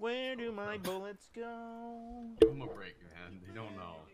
Where do my bullets go? Give them a break, man. They don't know.